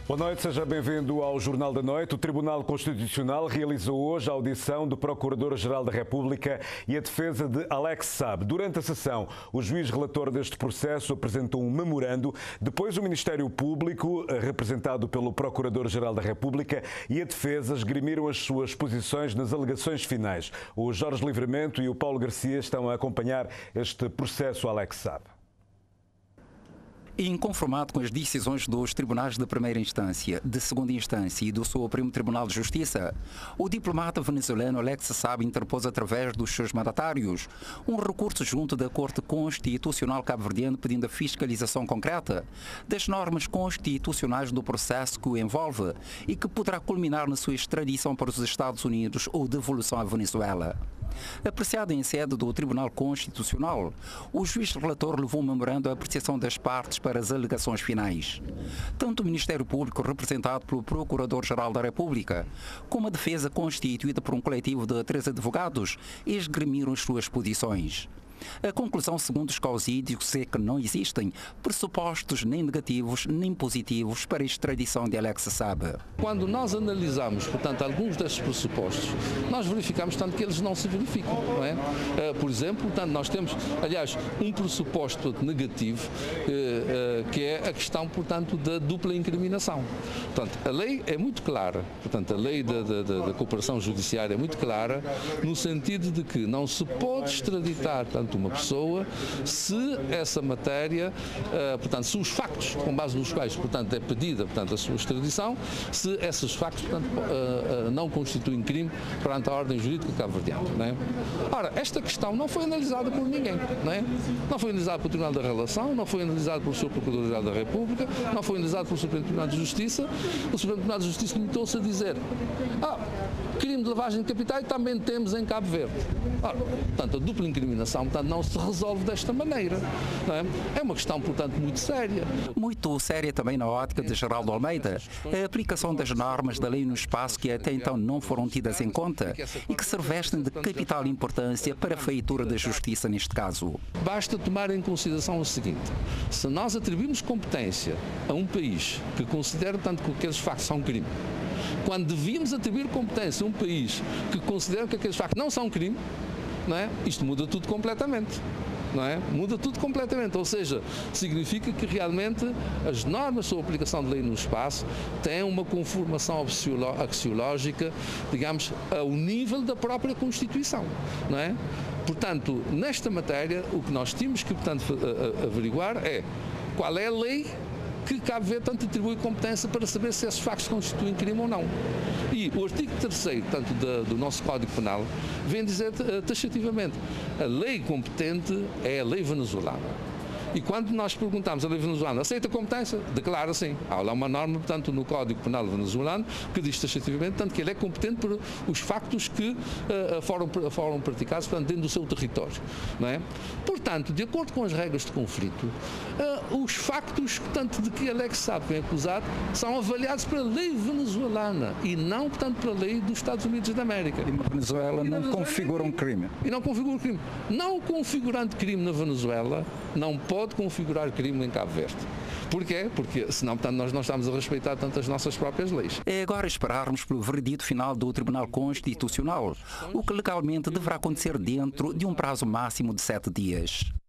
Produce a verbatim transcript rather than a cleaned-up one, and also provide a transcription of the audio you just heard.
Boa noite, seja bem-vindo ao Jornal da Noite. O Tribunal Constitucional realizou hoje a audição do Procurador-Geral da República e a defesa de Alex Saab. Durante a sessão, o juiz relator deste processo apresentou um memorando. Depois, o Ministério Público, representado pelo Procurador-Geral da República, e a defesa esgrimiram as suas posições nas alegações finais. O Jorge Livramento e o Paulo Garcia estão a acompanhar este processo Alex Saab. Inconformado com as decisões dos tribunais de primeira instância, de segunda instância e do Supremo Tribunal de Justiça, o diplomata venezuelano Alex Saab interpôs através dos seus mandatários um recurso junto da Corte Constitucional cabo-verdiana pedindo a fiscalização concreta das normas constitucionais do processo que o envolve e que poderá culminar na sua extradição para os Estados Unidos ou devolução à Venezuela. Apreciado em sede do Tribunal Constitucional, o juiz relator levou um memorando à apreciação das partes para as alegações finais. Tanto o Ministério Público, representado pelo Procurador-Geral da República, como a defesa constituída por um coletivo de três advogados, esgrimiram as suas posições. A conclusão, segundo os causídios, é que não existem pressupostos nem negativos nem positivos para a extradição de Alex Saab. Quando nós analisamos, portanto, alguns destes pressupostos, nós verificamos, portanto, que eles não se verificam, não é? Por exemplo, portanto, nós temos, aliás, um pressuposto negativo, que é a questão, portanto, da dupla incriminação. Portanto, a lei é muito clara, portanto, a lei da, da, da cooperação judiciária é muito clara, no sentido de que não se pode extraditar, portanto, uma pessoa se essa matéria, uh, portanto, se os factos com base nos quais, portanto, é pedida, portanto, a sua extradição, se esses factos, portanto, uh, uh, não constituem crime perante a ordem jurídica cabo-verdiana, não é? Ora, esta questão não foi analisada por ninguém, não é? Não foi analisada pelo Tribunal da Relação, não foi analisada pelo seu Procurador-Geral da República, não foi analisada pelo Supremo Tribunal de Justiça. O Supremo Tribunal de Justiça limitou-se a dizer: ah, crime de lavagem de capitais também temos em Cabo Verde. Ora, portanto, a dupla incriminação, portanto, não se resolve desta maneira. Não é? É uma questão, portanto, muito séria. Muito séria também na ótica de Geraldo Almeida, a aplicação das normas da lei no espaço que até então não foram tidas em conta e que se revestem de capital importância para a feitura da justiça neste caso. Basta tomar em consideração o seguinte: se nós atribuímos competência a um país que considera, tanto que aqueles factos são crime, quando devíamos atribuir competência a um país que considera que aqueles factos não são crime, não é? Isto muda tudo completamente. Não é? Muda tudo completamente, ou seja, significa que realmente as normas sobre a aplicação de lei no espaço têm uma conformação axiológica, digamos, ao nível da própria Constituição, não é? Portanto, nesta matéria, o que nós temos que, portanto, averiguar é qual é a lei que Cabo Verde, tanto, atribui competência para saber se esses factos constituem crime ou não. E o artigo terceiro, tanto do, do nosso Código Penal, vem dizer taxativamente: a lei competente é a lei venezuelana. E quando nós perguntamos à lei venezuelana, aceita a competência? Declara sim. Há lá uma norma, portanto, no Código Penal venezuelano que diz taxativamente, tanto, que ele é competente por os factos que uh, foram, foram praticados, portanto, dentro do seu território. Não é? Portanto, de acordo com as regras de conflito, uh, os factos, portanto, de que Alex Saab vem acusado são avaliados pela lei venezuelana e não, portanto, pela lei dos Estados Unidos da América. E na Venezuela não configura um crime. E não configura um crime. Não configurando crime na Venezuela, não pode configurar crime em Cabo Verde. Porquê? Porque senão, portanto, nós não estamos a respeitar tanto as nossas próprias leis. É agora esperarmos pelo veredito final do Tribunal Constitucional, o que legalmente deverá acontecer dentro de um prazo máximo de sete dias.